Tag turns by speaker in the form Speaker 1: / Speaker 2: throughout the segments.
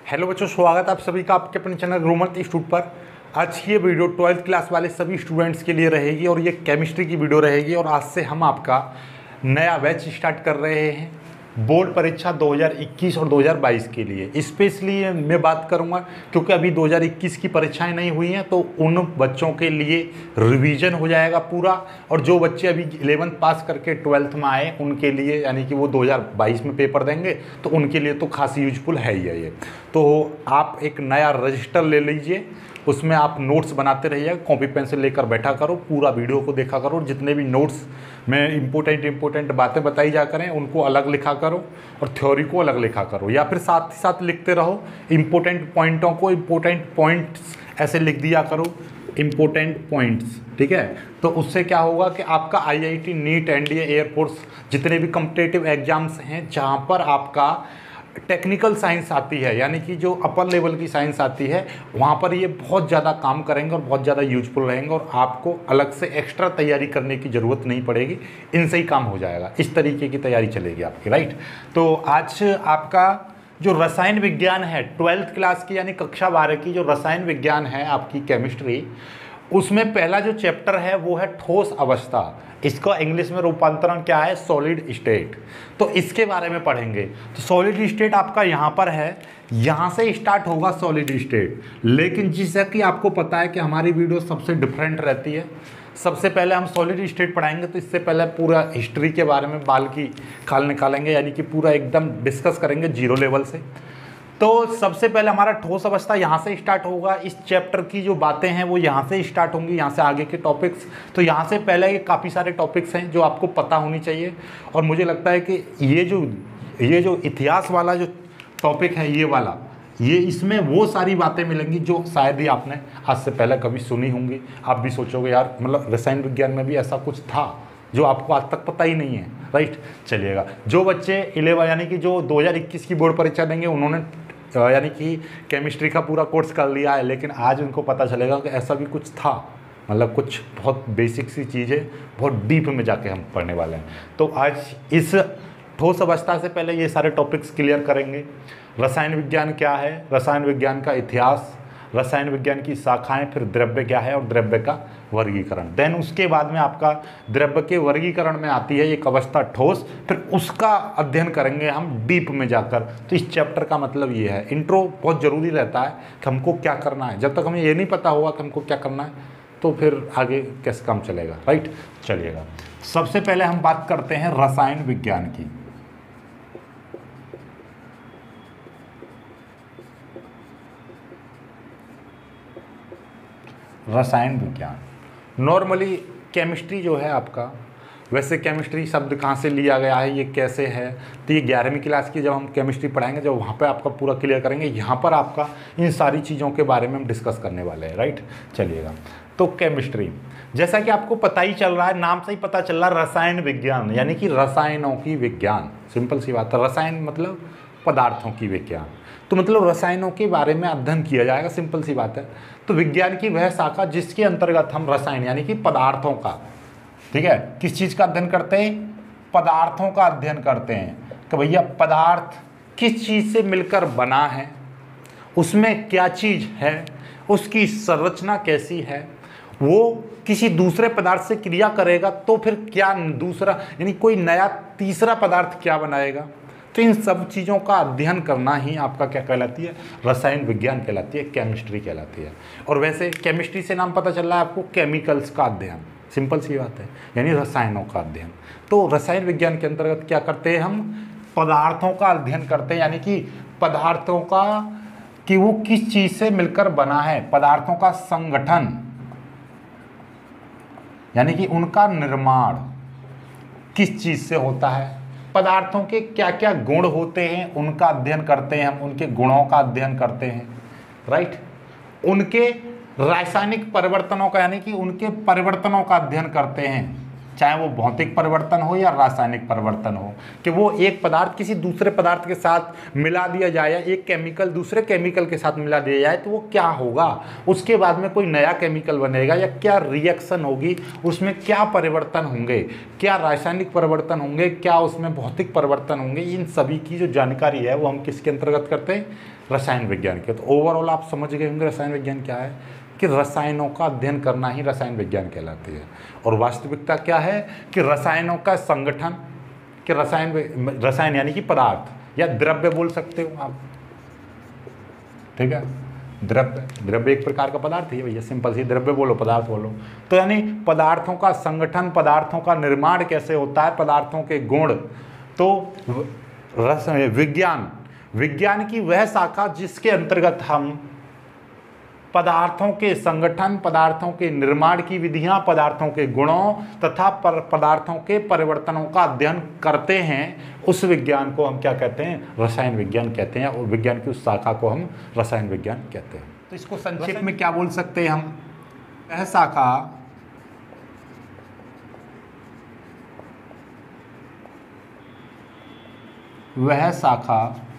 Speaker 1: Hello बच्चों, स्वागत है आप सभी का आपके अपने चैनल ग्रोमर इंस्टीट्यूट पर। आज की ये वीडियो 12th क्लास वाले सभी स्टूडेंट्स के लिए रहेगी और ये केमिस्ट्री की वीडियो रहेगी। और आज से हम आपका नया बैच स्टार्ट कर रहे हैं बोर्ड परीक्षा 2021 और 2022 के लिए। स्पेशली मैं बात करूंगा क्योंकि अभी 2021 की परीक्षाएं नहीं हुई हैं, तो उन बच्चों के लिए रिवीजन हो जाएगा पूरा। और जो बच्चे अभी 11th पास करके 12th में आए उनके लिए, यानी कि वो 2022 में पेपर देंगे, तो उनके लिए तो खासी यूजफुल है ही है ये। तो आप एक नया रजिस्टर ले लीजिए, उसमें आप नोट्स बनाते रहिएगा, कॉपी पेंसिल लेकर बैठा करो, पूरा वीडियो को देखा करो। जितने भी नोट्स में इंपॉर्टेंट बातें बताई जा करें उनको अलग लिखा करो और थ्योरी को अलग लिखा करो, या फिर साथ ही साथ लिखते रहो। इंपॉर्टेंट पॉइंटों को इंपॉर्टेंट पॉइंट्स ऐसे लिख दिया करो, इंपॉर्टेंट पॉइंट्स, ठीक है। तो उससे क्या होगा कि आपका आईआईटी, नीट, एनडीए, एयरफोर्स, जितने भी कॉम्पिटिटिव एग्जाम्स हैं जहाँ पर आपका टेक्निकल साइंस आती है, यानी कि जो अपर लेवल की साइंस आती है, वहाँ पर ये बहुत ज़्यादा काम करेंगे और बहुत ज़्यादा यूजफुल रहेंगे और आपको अलग से एक्स्ट्रा तैयारी करने की ज़रूरत नहीं पड़ेगी, इनसे ही काम हो जाएगा। इस तरीके की तैयारी चलेगी आपकी, राइट। तो आज आपका जो रसायन विज्ञान है 12th क्लास की, यानी कक्षा 12 की जो रसायन विज्ञान है आपकी केमिस्ट्री, उसमें पहला जो चैप्टर है वो है ठोस अवस्था। इसका इंग्लिश में रूपांतरण क्या है? Solid state. तो इसके बारे में पढ़ेंगे। तो सॉलिड स्टेट आपका यहाँ पर है, यहाँ से स्टार्ट होगा सॉलिड स्टेट। लेकिन जैसा कि आपको पता है कि हमारी वीडियो सबसे डिफरेंट रहती है। सबसे पहले हम सॉलिड स्टेट पढ़ाएंगे, तो इससे पहले पूरा हिस्ट्री के बारे में बाल की खाल निकालेंगे, यानी कि पूरा एकदम डिस्कस करेंगे जीरो लेवल से। तो सबसे पहले हमारा ठोस अवस्था यहाँ से स्टार्ट होगा। इस चैप्टर की जो बातें हैं वो यहाँ से स्टार्ट होंगी, यहाँ से आगे के टॉपिक्स। तो यहाँ से पहले ये काफ़ी सारे टॉपिक्स हैं जो आपको पता होनी चाहिए। और मुझे लगता है कि ये जो इतिहास वाला जो टॉपिक है, ये वाला, ये इसमें वो सारी बातें मिलेंगी जो शायद ही आपने आज से पहले कभी सुनी होंगी। आप भी सोचोगे यार, मतलब रसायन विज्ञान में भी ऐसा कुछ था जो आपको आज तक पता ही नहीं है, राइट। चलिएगा, जो बच्चे 11 यानी कि जो 2021 की बोर्ड परीक्षा देंगे, उन्होंने यानी कि केमिस्ट्री का पूरा कोर्स कर लिया है, लेकिन आज उनको पता चलेगा कि ऐसा भी कुछ था। मतलब कुछ बहुत बेसिक सी चीज़ें बहुत डीप में जाके हम पढ़ने वाले हैं। तो आज इस ठोस अवस्था से पहले ये सारे टॉपिक्स क्लियर करेंगे। रसायन विज्ञान क्या है, रसायन विज्ञान का इतिहास, रसायन विज्ञान की शाखाएं, फिर द्रव्य क्या है और द्रव्य का वर्गीकरण। देन उसके बाद में आपका द्रव्य के वर्गीकरण में आती है एक अवस्था ठोस, फिर उसका अध्ययन करेंगे हम डीप में जाकर। तो इस चैप्टर का मतलब ये है, इंट्रो बहुत ज़रूरी रहता है कि हमको क्या करना है। जब तक हमें ये नहीं पता होगा कि हमको क्या करना है, तो फिर आगे कैसे काम चलेगा, राइट। चलिएगा, सबसे पहले हम बात करते हैं रसायन विज्ञान की। रसायन विज्ञान नॉर्मली केमिस्ट्री जो है आपका, वैसे केमिस्ट्री शब्द कहाँ से लिया गया है, ये कैसे है, तो ये 11वीं क्लास की जब हम केमिस्ट्री पढ़ाएंगे, जब वहाँ पे आपका पूरा क्लियर करेंगे। यहाँ पर आपका इन सारी चीज़ों के बारे में हम डिस्कस करने वाले हैं, राइट। चलिएगा, तो केमिस्ट्री जैसा कि आपको पता ही चल रहा है, नाम से ही पता चल रहा है, रसायन विज्ञान यानी कि रसायनों की विज्ञान। सिंपल सी बात है, रसायन मतलब पदार्थों की विज्ञान। तो मतलब रसायनों के बारे में अध्ययन किया जाएगा, सिंपल सी बात है। तो विज्ञान की वह शाखा जिसके अंतर्गत हम रसायन यानी कि पदार्थों का, ठीक है, किस चीज़ का अध्ययन करते हैं? पदार्थों का अध्ययन करते हैं कि भैया पदार्थ किस चीज़ से मिलकर बना है, उसमें क्या चीज़ है, उसकी संरचना कैसी है, वो किसी दूसरे पदार्थ से क्रिया करेगा तो फिर क्या दूसरा यानी कोई नया तीसरा पदार्थ क्या बनाएगा। तो इन सब चीज़ों का अध्ययन करना ही आपका क्या कहलाती है? रसायन विज्ञान कहलाती है, केमिस्ट्री कहलाती है। और वैसे केमिस्ट्री से नाम पता चल रहा है आपको, केमिकल्स का अध्ययन, सिंपल सी बात है, यानी रसायनों का अध्ययन। तो रसायन विज्ञान के अंतर्गत क्या करते हैं हम? पदार्थों का अध्ययन करते हैं, यानी कि पदार्थों का कि वो किस चीज़ से मिलकर बना है, पदार्थों का संगठन यानी कि उनका निर्माण किस चीज़ से होता है, पदार्थों के क्या क्या गुण होते हैं उनका अध्ययन करते हैं हम, उनके गुणों का अध्ययन करते हैं, राइट। उनके रासायनिक परिवर्तनों का यानी कि उनके परिवर्तनों का अध्ययन करते हैं, चाहे वो भौतिक परिवर्तन हो या रासायनिक परिवर्तन हो, कि वो एक पदार्थ किसी दूसरे पदार्थ के साथ मिला दिया जाए या एक केमिकल दूसरे केमिकल के साथ मिला दिया जाए तो वो क्या होगा, उसके बाद में कोई नया केमिकल बनेगा या क्या रिएक्शन होगी, उसमें क्या परिवर्तन होंगे, क्या रासायनिक परिवर्तन होंगे, क्या उसमें भौतिक परिवर्तन होंगे। इन सभी की जो जानकारी है वो हम किसके अंतर्गत करते हैं? रसायन विज्ञान के। तो ओवरऑल आप समझ गए होंगे रसायन विज्ञान क्या है, कि रसायनों का अध्ययन करना ही रसायन विज्ञान कहलाती है। और वास्तविकता क्या है कि रसायनों का संगठन, कि रसायन यानी कि पदार्थ या द्रव्य बोल सकते हो आप, ठीक है। द्रव्य एक प्रकार का पदार्थ ही है भैया, सिंपल सी, द्रव्य बोलो पदार्थ बोलो। तो यानी पदार्थों का संगठन, पदार्थों का निर्माण कैसे होता है, पदार्थों के गुण। तो विज्ञान की वह शाखा जिसके अंतर्गत हम पदार्थों के संगठन, पदार्थों के निर्माण की विधियां, पदार्थों के गुणों तथा पदार्थों के परिवर्तनों का अध्ययन करते हैं, उस विज्ञान को हम क्या कहते हैं, रसायन विज्ञान कहते हैं। और विज्ञान की उस शाखा को हम रसायन विज्ञान कहते हैं। तो इसको संक्षेप में क्या बोल सकते हैं हम, वह शाखा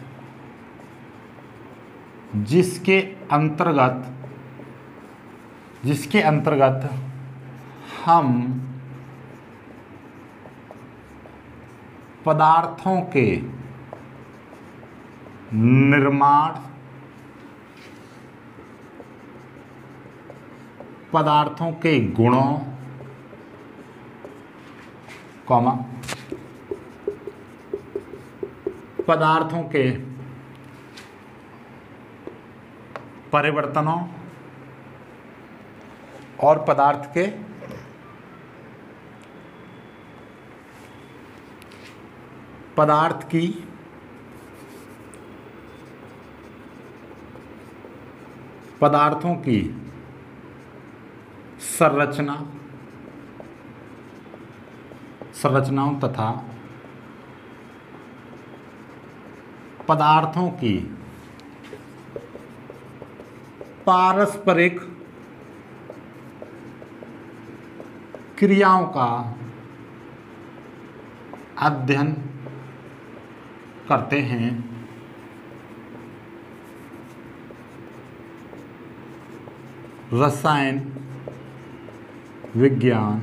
Speaker 1: जिसके अंतर्गत हम पदार्थों के निर्माण, पदार्थों के गुणों, पदार्थों के परिवर्तनों और पदार्थ की पदार्थों की संरचनाओं तथा पदार्थों की पारस्परिक क्रियाओं का अध्ययन करते हैं। रसायन विज्ञान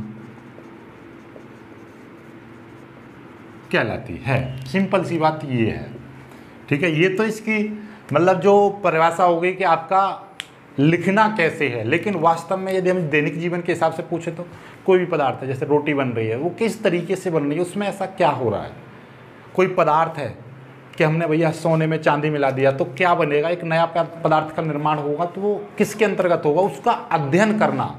Speaker 1: कहलाती है। सिंपल सी बात ये है, ठीक है। ये तो इसकी मतलब जो परिभाषा हो गई कि आपका लिखना कैसे है। लेकिन वास्तव में यदि हम दैनिक जीवन के हिसाब से पूछे तो कोई भी पदार्थ है, जैसे रोटी बन रही है, वो किस तरीके से बन रही है, उसमें ऐसा क्या हो रहा है। कोई पदार्थ है कि हमने भैया सोने में चांदी मिला दिया तो क्या बनेगा, एक नया पदार्थ का निर्माण होगा, तो वो किसके अंतर्गत होगा, उसका अध्ययन करना,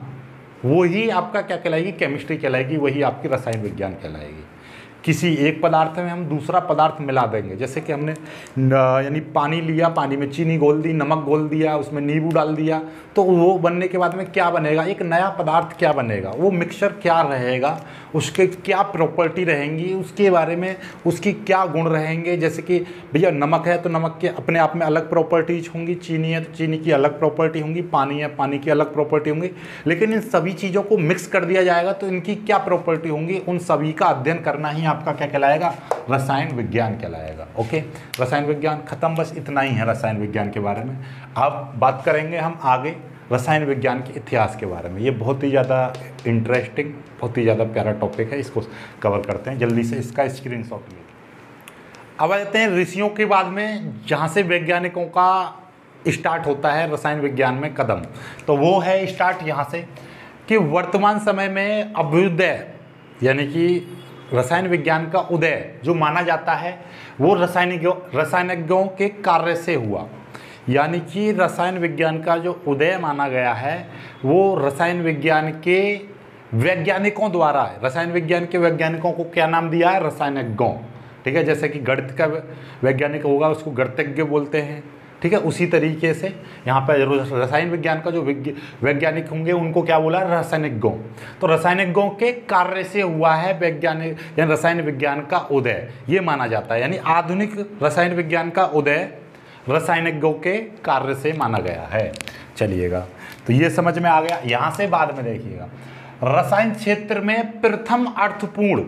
Speaker 1: वही आपका क्या कहलाएगी, केमिस्ट्री कहलाएगी, वही आपकी रसायन विज्ञान कहलाएगी। किसी एक पदार्थ में हम दूसरा पदार्थ मिला देंगे, जैसे कि हमने यानी पानी लिया, पानी में चीनी घोल दी, नमक घोल दिया, उसमें नींबू डाल दिया, तो वो बनने के बाद में क्या बनेगा, एक नया पदार्थ क्या बनेगा, वो मिक्सचर क्या रहेगा, उसके क्या प्रॉपर्टी रहेंगी, उसके बारे में उसकी क्या गुण रहेंगे। जैसे कि भैया नमक है तो नमक के अपने आप में अलग प्रॉपर्टीज होंगी, चीनी है तो चीनी की अलग प्रॉपर्टी होंगी, पानी है पानी की अलग प्रॉपर्टी होंगी। लेकिन इन सभी चीज़ों को मिक्स कर दिया जाएगा तो इनकी क्या प्रॉपर्टी होंगी, उन सभी का अध्ययन करना ही आपका क्या कहलाएगा, रसायन विज्ञान कहलाएगा। ओके, रसायन विज्ञान खत्म, बस इतना ही है रसायन विज्ञान के बारे में। अब बात करेंगे हम आगे रसायन विज्ञान के इतिहास के बारे में। ये बहुत ही ज़्यादा इंटरेस्टिंग, बहुत ही ज़्यादा प्यारा टॉपिक है, इसको कवर करते हैं जल्दी से, इसका स्क्रीनशॉट लेते हैं। अब आ जाते हैं ऋषियों के बाद में, जहाँ से वैज्ञानिकों का स्टार्ट होता है रसायन विज्ञान में कदम, तो वो है स्टार्ट यहाँ से कि वर्तमान समय में अभ्युदय यानी कि रसायन विज्ञान का उदय जो माना जाता है वो रसायनज्ञों के कार्य से हुआ। यानी कि रसायन विज्ञान का जो उदय माना गया है वो रसायन विज्ञान के वैज्ञानिकों द्वारा है। रसायन विज्ञान के वैज्ञानिकों को क्या नाम दिया है, रसायनज्ञों, ठीक है। जैसे कि गणित का वैज्ञानिक होगा उसको गणितज्ञ बोलते हैं, ठीक है। उसी तरीके से यहाँ पर रसायन विज्ञान का जो वैज्ञानिक होंगे उनको क्या बोला, रसायनज्ञों। तो रसायनज्ञों के कार्य से हुआ है वैज्ञानिक यानी रसायन विज्ञान का उदय, ये माना जाता है। यानी आधुनिक रसायन विज्ञान का उदय रसायनज्ञों के कार्य से माना गया है। चलिएगा, तो ये समझ में आ गया। यहाँ से बाद में देखिएगा, रसायन क्षेत्र में प्रथम अर्थपूर्ण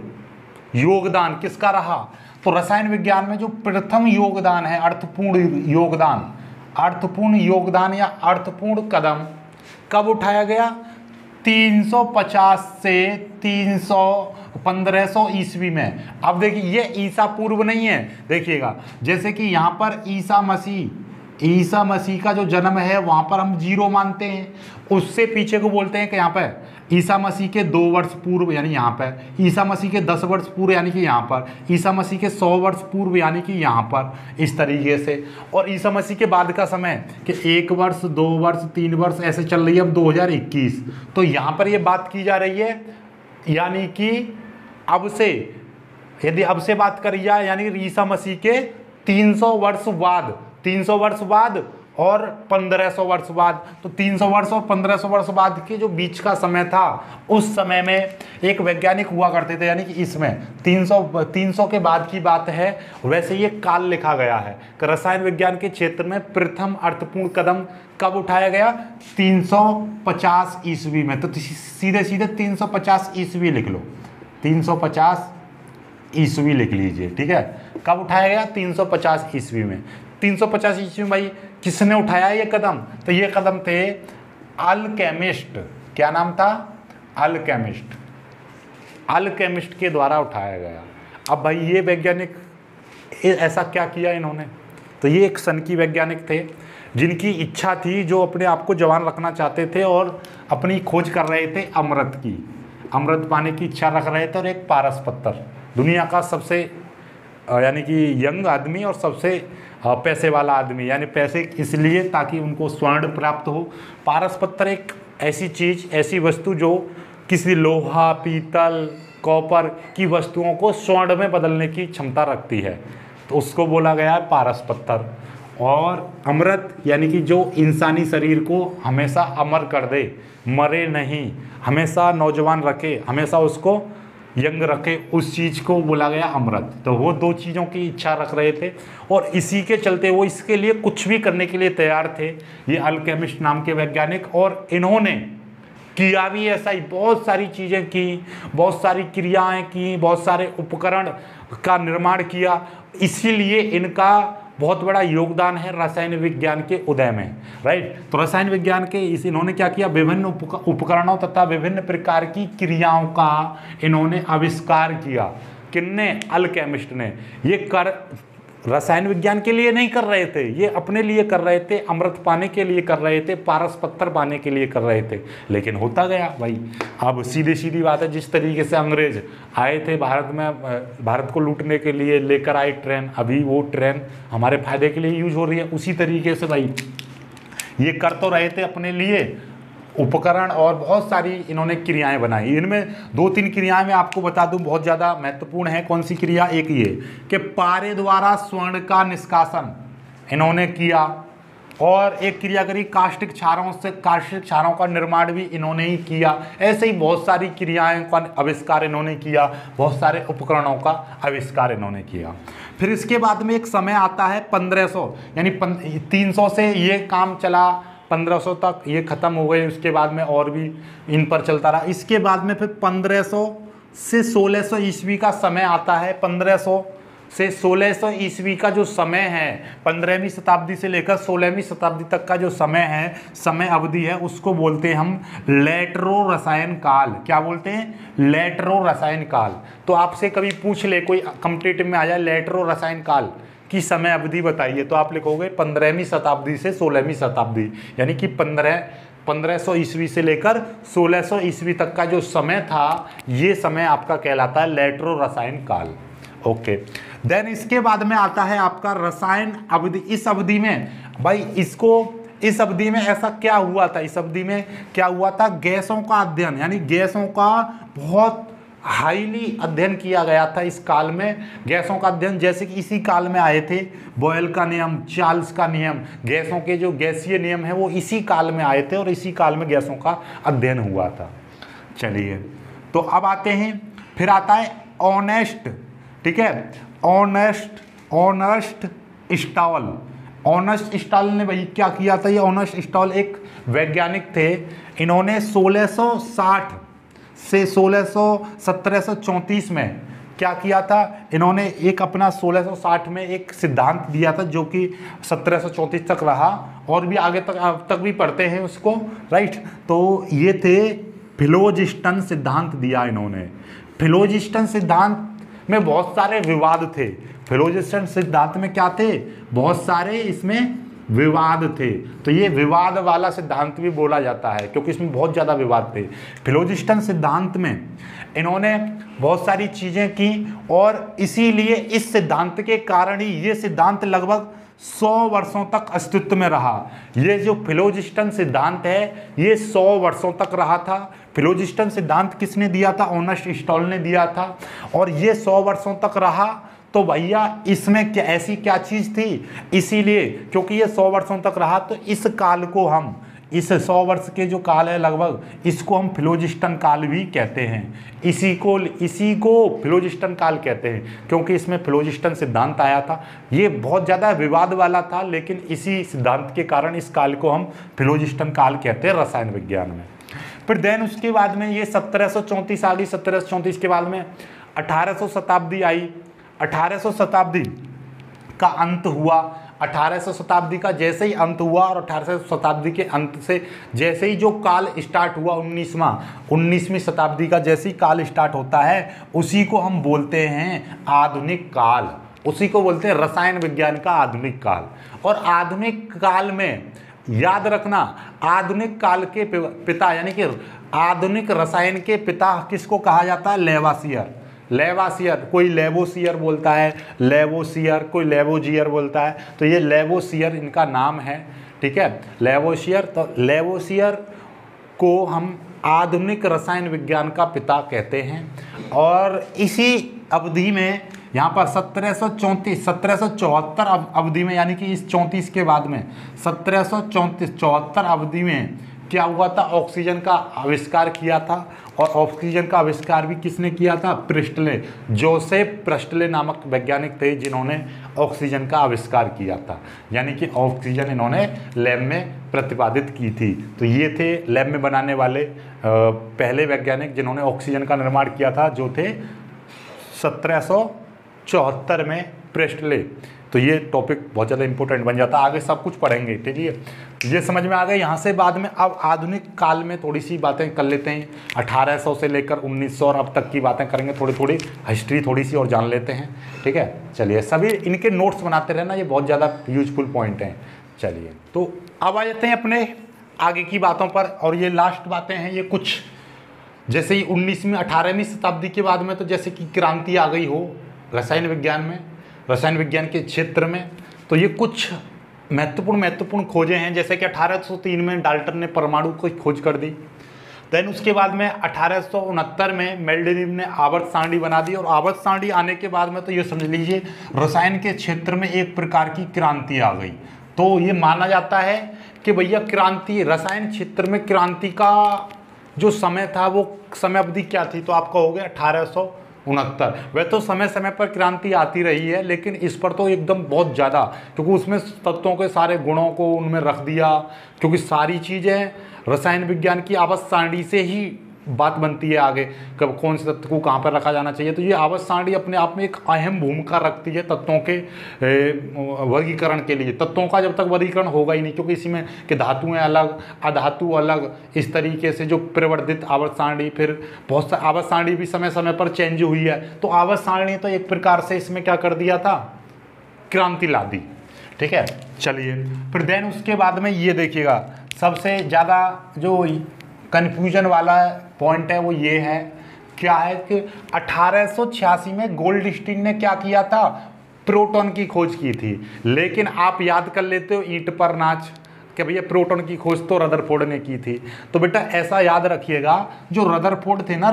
Speaker 1: योगदान किसका रहा, तो रसायन विज्ञान में जो प्रथम योगदान है, अर्थपूर्ण योगदान या अर्थपूर्ण कदम कब उठाया गया, 350 से 1500 ईस्वी में। अब देखिए ये ईसा पूर्व नहीं है, देखिएगा जैसे कि यहाँ पर ईसा मसीह ईसा मसीह का जो जन्म है वहाँ पर हम 0 मानते हैं। उससे पीछे को बोलते हैं कि यहाँ पर ईसा मसीह के 2 वर्ष पूर्व यानी यहाँ पर, ईसा मसीह के 10 वर्ष पूर्व यानी कि यहाँ पर, ईसा मसीह के 100 वर्ष पूर्व यानी कि यहाँ पर, इस तरीके से। और ईसा मसीह के बाद का समय कि 1 वर्ष 2 वर्ष 3 वर्ष ऐसे चल रही है अब 2021। तो यहाँ पर ये बात की जा रही है यानी कि अब से, यदि अब से बात करी जाए यानी ईसा मसीह के 300 वर्ष बाद, 300 वर्ष बाद और 1500 वर्ष बाद, तो 300 वर्ष और 1500 वर्ष बाद के जो बीच का समय था, उस समय में एक वैज्ञानिक हुआ करते थे, यानी कि इसमें 300 के बाद की बात है। वैसे ये काल लिखा गया है कि रसायन विज्ञान के क्षेत्र में प्रथम अर्थपूर्ण कदम कब उठाया गया? 350 ईस्वी में। तो सीधे सीधे 350 ईस्वी लिख लो, 350 ईस्वी लिख लीजिए, ठीक है। कब उठाया गया? 350 ईस्वी में। 350 ईस्वी में भाई किसने उठाया ये कदम? तो ये कदम थे अल्केमिस्ट। क्या नाम था? अल्केमिस्ट। अल्केमिस्ट के द्वारा उठाया गया। अब भाई ये वैज्ञानिक ऐसा क्या किया इन्होंने? तो ये एक सनकी वैज्ञानिक थे जिनकी इच्छा थी, जो अपने आप को जवान रखना चाहते थे और अपनी खोज कर रहे थे अमृत की, अमृत पाने की इच्छा रख रहे थे। और एक पारस पत्थर, दुनिया का सबसे यानी कि यंग आदमी और सबसे पैसे वाला आदमी, यानी पैसे इसलिए ताकि उनको स्वर्ण प्राप्त हो। पारस पत्थर एक ऐसी चीज़, ऐसी वस्तु जो किसी लोहा, पीतल, कॉपर की वस्तुओं को स्वर्ण में बदलने की क्षमता रखती है, तो उसको बोला गया है पारस पत्थर। और अमृत यानी कि जो इंसानी शरीर को हमेशा अमर कर दे, मरे नहीं, हमेशा नौजवान रखे, हमेशा उसको यंग रखे, उस चीज़ को बोला गया अमृत। तो वो 2 चीज़ों की इच्छा रख रहे थे और इसी के चलते वो इसके लिए कुछ भी करने के लिए तैयार थे, ये अल्केमिस्ट नाम के वैज्ञानिक। और इन्होंने किया भी ऐसा ही, बहुत सारी चीज़ें की, बहुत सारी क्रियाएं की, बहुत सारे उपकरण का निर्माण किया। इसीलिए इनका बहुत बड़ा योगदान है रसायन विज्ञान के उदय में, राइट। तो रसायन विज्ञान के इन्होंने क्या किया? विभिन्न उपकरणों तथा विभिन्न प्रकार की क्रियाओं का इन्होंने आविष्कार किया। किनने? अल्केमिस्ट ने। ये कर रसायन विज्ञान के लिए नहीं कर रहे थे, ये अपने लिए कर रहे थे, अमृत पाने के लिए कर रहे थे, पारस पत्थर पाने के लिए कर रहे थे। लेकिन होता गया भाई, अब सीधी सीधी बात है, जिस तरीके से अंग्रेज आए थे भारत में, भारत को लूटने के लिए लेकर आए ट्रेन, अभी वो ट्रेन हमारे फायदे के लिए यूज हो रही है, उसी तरीके से भाई ये कर तो रहे थे अपने लिए उपकरण और बहुत सारी इन्होंने क्रियाएं बनाई। इनमें 2-3 क्रियाएं मैं आपको बता दूं, बहुत ज़्यादा महत्वपूर्ण है। कौन सी क्रिया? एक ये कि पारे द्वारा स्वर्ण का निष्कासन इन्होंने किया, और एक क्रिया करी कास्टिक क्षारों से, कास्टिक क्षारों का निर्माण भी इन्होंने ही किया। ऐसे ही बहुत सारी क्रियाएं का आविष्कार इन्होंने किया, बहुत सारे उपकरणों का आविष्कार इन्होंने किया। फिर इसके बाद में एक समय आता है 1500, यानी 300 से ये काम चला, 1500 तक ये ख़त्म हो गए। उसके बाद में और भी इन पर चलता रहा। इसके बाद में फिर 1500 से 1600 ईस्वी का समय आता है। 1500 से 1600 ईस्वी का जो समय है, 15वीं शताब्दी से लेकर 16वीं शताब्दी तक का जो समय है, समय अवधि है, उसको बोलते हैं हम लेटरो रसायन काल। क्या बोलते हैं? लेटरो रसायन काल। तो आपसे कभी पूछ ले, कोई कॉम्पिटिटिव में आ जाए लेटरो रसायन काल की समय अवधि बताइए, तो आप लिखोगे 15वीं शताब्दी से 16वीं शताब्दी, यानी कि 1500 ईस्वी से लेकर 1600 ईस्वी तक का जो समय था, ये समय आपका कहलाता है लेटरो रसायन काल। ओके, देन इसके बाद में आता है आपका रसायन अवधि। इस अवधि में भाई इस अवधि में ऐसा क्या हुआ था? इस अवधि में क्या हुआ था? गैसों का अध्ययन, यानी गैसों का बहुत हाईली अध्ययन किया गया था इस काल में। गैसों का अध्ययन जैसे कि इसी काल में आए थे बॉयल का नियम, चार्ल्स का नियम, गैसों के जो गैसीय नियम है वो इसी काल में आए थे और इसी काल में गैसों का अध्ययन हुआ था। चलिए, तो अब आते हैं, फिर आता है ऑनेस्ट, ठीक है, ऑनेस्ट स्टॉल। ऑनेस्ट स्टॉल ने भाई क्या किया था? ये ऑनेस्ट स्टॉल एक वैज्ञानिक थे। इन्होंने 1660 से 1734 में क्या किया था? इन्होंने एक अपना 1660 में एक सिद्धांत दिया था जो कि 1734 तक रहा और भी आगे तक भी पढ़ते हैं उसको, राइट। तो ये थे फिलोजिस्टन सिद्धांत दिया इन्होंने। फिलोजिस्टन सिद्धांत में बहुत सारे विवाद थे। फिलोजिस्टन सिद्धांत में क्या थे? बहुत सारे इसमें विवाद थे। तो ये विवाद वाला सिद्धांत भी बोला जाता है क्योंकि इसमें बहुत ज़्यादा विवाद थे। फिलोजिस्टन सिद्धांत में इन्होंने बहुत सारी चीज़ें की और इसीलिए इस सिद्धांत के कारण ही ये सिद्धांत लगभग 100 वर्षों तक अस्तित्व में रहा। ये जो फिलोजिस्टन सिद्धांत है ये 100 वर्षों तक रहा था। फिलोजिस्टन सिद्धांत किसने दिया था? अर्नेस्ट स्टॉल ने दिया था और ये 100 वर्षों तक रहा। तो भैया इसमें क्या ऐसी क्या चीज़ थी? इसीलिए क्योंकि ये 100 वर्षों तक रहा तो इस काल को हम, इस 100 वर्ष के जो काल है लगभग, इसको हम फिलोजिस्टन काल भी कहते हैं। इसी को फिलोजिस्टन काल कहते हैं क्योंकि इसमें फिलोजिस्टन सिद्धांत आया था। ये बहुत ज़्यादा विवाद वाला था लेकिन इसी सिद्धांत के कारण इस काल को हम फिलोजिस्टन काल कहते हैं रसायन विज्ञान में। फिर देन उसके बाद में ये 1734 आ गई। 1734 के बाद में 1800 शताब्दी आई। 1800 शताब्दी का अंत हुआ। 1800 शताब्दी का जैसे ही अंत हुआ और 1800 शताब्दी के अंत से जैसे ही जो काल स्टार्ट हुआ 19वीं शताब्दी का जैसे ही काल स्टार्ट होता है उसी को हम बोलते हैं आधुनिक काल। उसी को बोलते हैं रसायन विज्ञान का आधुनिक काल। और आधुनिक काल में याद रखना, आधुनिक काल के पिता यानी कि आधुनिक रसायन के पिता किसको कहा जाता है? लेवासियर। लेवासियर, कोई लेवोसियर बोलता है, लेवोसियर, कोई लेवोजियर बोलता है। तो ये लेवोसियर इनका नाम है, ठीक है, लेवोसियर। तो लेवोसियर को हम आधुनिक रसायन विज्ञान का पिता कहते हैं। और इसी अवधि में यहाँ पर 1774 अवधि में यानी कि इस 34 के बाद में 1774 अवधि में क्या हुआ था? ऑक्सीजन का आविष्कार किया था। और ऑक्सीजन का आविष्कार भी किसने किया था? प्रिस्टले, जोसेफ प्रिस्टले नामक वैज्ञानिक थे जिन्होंने ऑक्सीजन का आविष्कार किया था। यानी कि ऑक्सीजन इन्होंने लैब में प्रतिपादित की थी। तो ये थे लैब में बनाने वाले पहले वैज्ञानिक जिन्होंने ऑक्सीजन का निर्माण किया था, जो थे 1774 में प्रिस्टले। तो ये टॉपिक बहुत ज़्यादा इंपॉर्टेंट बन जाता है, आगे सब कुछ पढ़ेंगे, ठीक है। ये समझ में आ गया। यहाँ से बाद में अब आधुनिक काल में थोड़ी सी बातें कर लेते हैं। 1800 से लेकर 1900 और अब तक की बातें करेंगे, थोड़ी हिस्ट्री थोड़ी सी और जान लेते हैं, ठीक है। चलिए सभी इनके नोट्स बनाते रहना, ये बहुत ज़्यादा यूजफुल पॉइंट हैं। चलिए तो अब आ जाते हैं अपने आगे की बातों पर। और ये लास्ट बातें हैं, ये कुछ जैसे ही 18वीं शताब्दी के बाद में तो जैसे कि क्रांति आ गई हो रसायन विज्ञान में, रसायन विज्ञान के क्षेत्र में। तो ये कुछ महत्वपूर्ण खोजें हैं, जैसे कि 1803 में डाल्टन ने परमाणु की खोज कर दी। देन उसके बाद में 1869 में मेंडेलीव ने आवर्त सारणी बना दी। और आवर्त सारणी आने के बाद में तो ये समझ लीजिए रसायन के क्षेत्र में एक प्रकार की क्रांति आ गई। तो ये माना जाता है कि भैया क्रांति, रसायन क्षेत्र में क्रांति का जो समय था वो समय अवधि क्या थी? तो आपका हो गया 1869। वह तो समय समय पर क्रांति आती रही है लेकिन इस पर तो एकदम बहुत ज़्यादा, क्योंकि उसमें तत्वों के सारे गुणों को उनमें रख दिया, क्योंकि सारी चीज़ें रसायन विज्ञान की आवर्त सारणी से ही बात बनती है आगे, कब कौन से तत्व को कहाँ पर रखा जाना चाहिए। तो ये आवर्त सारणी अपने आप में एक अहम भूमिका रखती है तत्वों के वर्गीकरण के लिए। तत्वों का जब तक वर्गीकरण होगा ही नहीं, क्योंकि इसी में कि धातुएं अलग, अधातु अलग, इस तरीके से जो प्रवर्धित आवर्त सारणी, फिर बहुत सा आवर्त सारणी भी समय समय पर चेंज हुई है। तो आवर्त सारणी तो एक प्रकार से इसमें क्या कर दिया था? क्रांति ला दी, ठीक है। चलिए फिर देन उसके बाद में ये देखिएगा, सबसे ज़्यादा जो कन्फ्यूजन वाला पॉइंट है वो ये है, क्या है कि 1886 में गोल्डस्टीन ने क्या किया था? प्रोटॉन की खोज की थी। लेकिन आप याद कर लेते हो ईंट पर नाच कि भैया प्रोटॉन की खोज तो रदरफोर्ड ने की थी। तो बेटा ऐसा याद रखिएगा, जो रदरफोर्ड थे ना,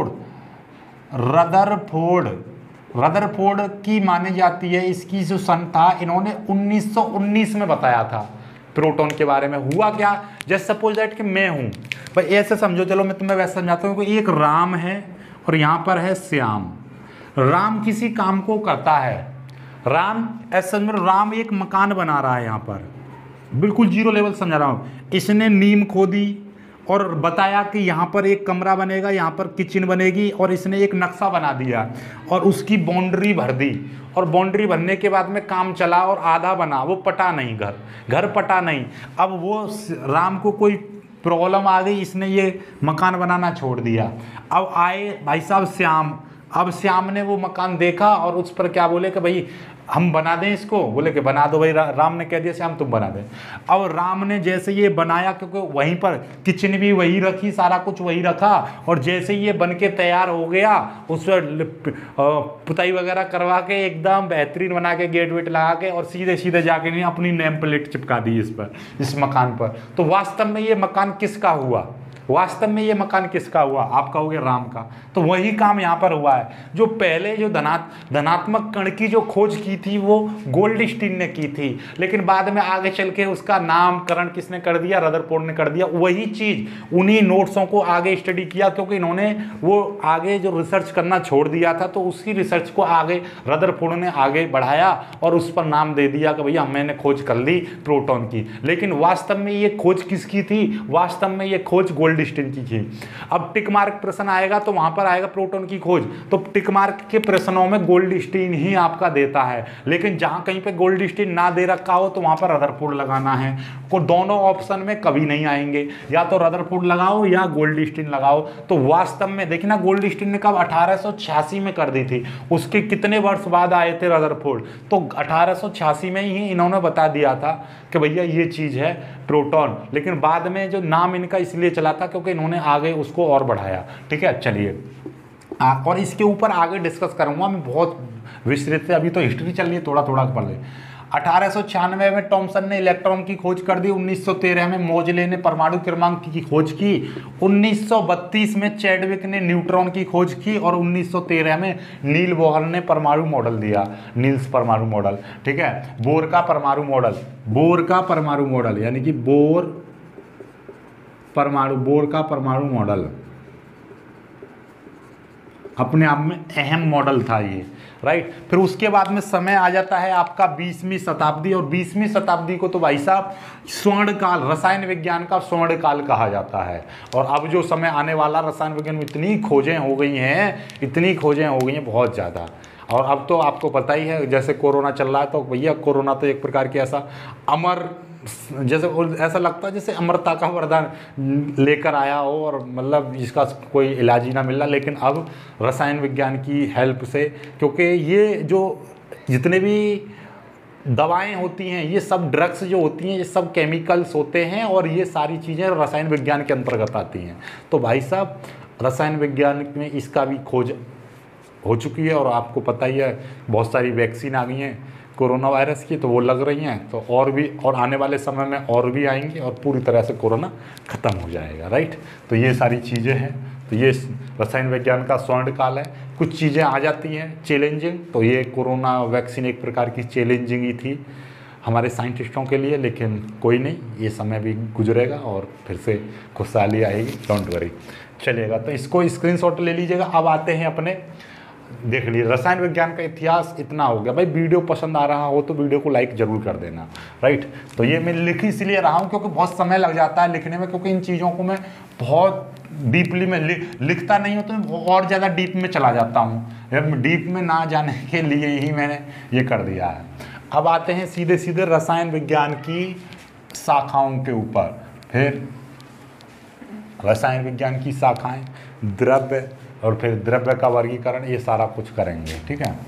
Speaker 1: रदरफोर्ड की मानी जाती है, इसकी जो सन था इन्होंने 1919 में बताया था प्रोटॉन के बारे में। हुआ क्या, जस्ट सपोज दैट कि मैं हूँ भाई, ऐसे समझो, चलो मैं तुम्हें वैसे समझाता हूँ कि एक राम है और यहाँ पर है श्याम। राम किसी काम को करता है, राम ऐसे समझो, राम एक मकान बना रहा है, यहाँ पर बिल्कुल जीरो लेवल समझा रहा हूँ। इसने नींव खोदी और बताया कि यहाँ पर एक कमरा बनेगा, यहाँ पर किचन बनेगी, और इसने एक नक्शा बना दिया और उसकी बाउंड्री भर दी। और बाउंड्री भरने के बाद में काम चला और आधा बना, वो पटा नहीं, घर पटा नहीं। अब वो राम को कोई प्रॉब्लम आ गई, इसने ये मकान बनाना छोड़ दिया। अब आए भाई साहब श्याम, अब श्याम ने वो मकान देखा और उस पर क्या बोले कि भाई हम बना दें इसको, बोले कि बना दो भाई, राम ने कह दिया श्याम तुम बना दें। अब राम ने जैसे ये बनाया, क्योंकि वहीं पर किचन भी वही रखी, सारा कुछ वही रखा, और जैसे ये बन के तैयार हो गया, उस पर पुताई वगैरह करवा के एकदम बेहतरीन बना के गेट वेट लगा के और सीधे सीधे जाके नहीं अपनी नेम प्लेट चिपका दी इस पर, इस मकान पर। तो वास्तव में ये मकान किसका हुआ? वास्तव में ये मकान किसका हुआ? आपका हो गया, राम का। तो वही काम यहाँ पर हुआ है। जो पहले जो धनात्मक कण की जो खोज की थी वो गोल्डस्टीन ने की थी, लेकिन बाद में आगे चल के उसका नामकरण किसने कर दिया? रदरफोर्ड ने कर दिया। वही चीज उन्हीं नोट्सों को आगे स्टडी किया, क्योंकि इन्होंने वो आगे जो रिसर्च करना छोड़ दिया था, तो उसी रिसर्च को आगे रदरफोर्ड ने आगे बढ़ाया और उस पर नाम दे दिया कि भैया मैंने खोज कर ली प्रोटॉन की। लेकिन वास्तव में ये खोज किसकी थी? वास्तव में ये खोज गोल्डस्टीन की थी। अब टिक मार्क प्रश्न आएगा तो वहां पर आएगा प्रोटॉन की खोज, तो टिक मार्क के प्रश्नों में गोल्डस्टीन ही आपका देता है। लेकिन जहां कहीं पे गोल्डस्टीन ना दे रखा हो तो वहां पर रदरफोर्ड लगाना है। को दोनों ऑप्शन में कभी नहीं आएंगे, या तो रदरफोर्ड लगाओ या गोल्डस्टीन लगाओ। तो वास्तव में देखिए ना, गोल्डस्टीन ने कब 1886 में कर दी थी, उसके कितने वर्ष बाद आए थे रदरफोर्ड? तो 1886 में ही इन्होंने बता दिया था कि भैया ये चीज है प्रोटॉन। लेकिन बाद में जो नाम इनका इसलिए चला था क्योंकि इन्होंने आगे उसको और बढ़ाया। ठीक है, चलिए और इसके ऊपर आगे डिस्कस करूंगा मैं बहुत विस्तृत से। अभी तो हिस्ट्री चल रही है, थोड़ा थोड़ा पढ़ ले। 1896 में टॉमसन ने इलेक्ट्रॉन की खोज कर दी। 1913 में मोजले ने परमाणु क्रमांक की खोज की। 1932 में चैडविक ने न्यूट्रॉन की खोज की, और 1913 में नील बोहर ने परमाणु मॉडल दिया, नील्स परमाणु मॉडल। ठीक है, बोर का परमाणु मॉडल, बोर का परमाणु मॉडल यानी कि बोर का परमाणु मॉडल अपने आप में अहम मॉडल था ये, राइट। फिर उसके बाद में समय आ जाता है आपका 20वीं शताब्दी, और 20वीं शताब्दी को तो भाई साहब स्वर्ण काल, रसायन विज्ञान का स्वर्ण काल कहा जाता है। और अब जो समय आने वाला, रसायन विज्ञान में इतनी खोजें हो गई हैं बहुत ज़्यादा। और अब तो आपको पता ही है, जैसे कोरोना चल रहा है, तो भैया कोरोना तो एक प्रकार की ऐसा अमर, जैसे ऐसा लगता है जैसे अमरता का वरदान लेकर आया हो, और मतलब जिसका कोई इलाज ही ना मिल रहा। लेकिन अब रसायन विज्ञान की हेल्प से, क्योंकि ये जो जितने भी दवाएं होती हैं, ये सब ड्रग्स जो होती हैं, ये सब केमिकल्स होते हैं, और ये सारी चीज़ें रसायन विज्ञान के अंतर्गत आती हैं। तो भाई साहब रसायन विज्ञान में इसका भी खोज हो चुकी है, और आपको पता ही है बहुत सारी वैक्सीन आ गई हैं कोरोना वायरस की, तो वो लग रही हैं। तो और भी, और आने वाले समय में और भी आएंगी, और पूरी तरह से कोरोना ख़त्म हो जाएगा, राइट। तो ये सारी चीज़ें हैं। तो ये रसायन विज्ञान का स्वर्ण काल है। कुछ चीज़ें आ जाती हैं चैलेंजिंग, तो ये कोरोना वैक्सीन एक प्रकार की चैलेंजिंग ही थी हमारे साइंटिस्टों के लिए। लेकिन कोई नहीं, ये समय भी गुजरेगा और फिर से खुशहाली आएगी, डोंट वरी, चलेगा। तो इसको स्क्रीनशॉट ले लीजिएगा। अब आते हैं अपने, देख लीजिए रसायन विज्ञान का इतिहास इतना हो गया। भाई वीडियो पसंद आ रहा हो तो वीडियो को लाइक जरूर कर देना, राइट। तो ये मैं लिख इसलिए रहा हूँ क्योंकि बहुत समय लग जाता है लिखने में, क्योंकि इन चीज़ों को मैं बहुत डीपली में लिखता नहीं हूँ, तो मैं और ज़्यादा डीप में चला जाता हूँ। डीप में ना जाने के लिए ही मैंने ये कर दिया है। अब आते हैं सीधे सीधे रसायन विज्ञान की शाखाओं के ऊपर। फिर रसायन विज्ञान की शाखाएँ, द्रव्य, और फिर द्रव्य का वर्गीकरण, ये सारा कुछ करेंगे। ठीक है,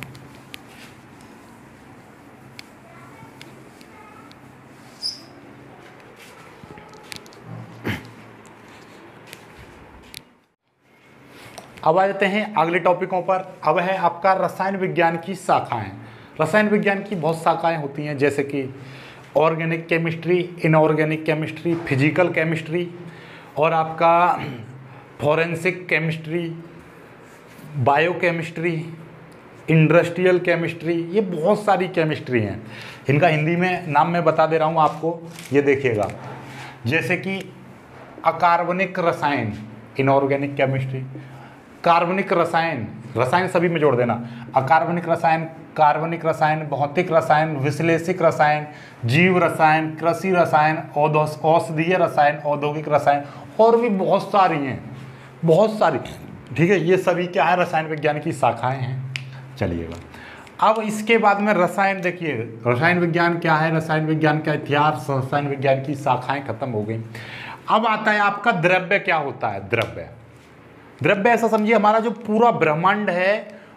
Speaker 1: अब आ जाते हैं अगले टॉपिकों पर। अब है आपका रसायन विज्ञान की शाखाएं। रसायन विज्ञान की बहुत शाखाएं होती हैं, जैसे कि organic chemistry, inorganic chemistry, physical chemistry, और आपका forensic chemistry, biochemistry, industrial chemistry. ये बहुत सारी केमिस्ट्री हैं। इनका हिंदी में नाम मैं बता दे रहा हूँ आपको, ये देखिएगा। जैसे कि अकार्बनिक रसायन, इनऑर्गेनिक केमिस्ट्री, कार्बनिक रसायन, रसायन सभी में जोड़ देना, अकार्बनिक रसायन, कार्बनिक रसायन, भौतिक रसायन, विश्लेषिक रसायन, जीव रसायन, कृषि रसायन, औषधीय रसायन, औद्योगिक रसायन, और भी बहुत सारी हैं, बहुत सारी। ठीक है, ये सभी क्या है, रसायन विज्ञान की शाखाएं हैं। चलिएगा, अब इसके बाद में रसायन, देखिए रसायन विज्ञान क्या है, रसायन विज्ञान का इतिहास, रसायन विज्ञान की शाखाएं खत्म हो गई। अब आता है आपका द्रव्य क्या होता है। द्रव्य, द्रव्य ऐसा समझिए हमारा जो पूरा ब्रह्मांड है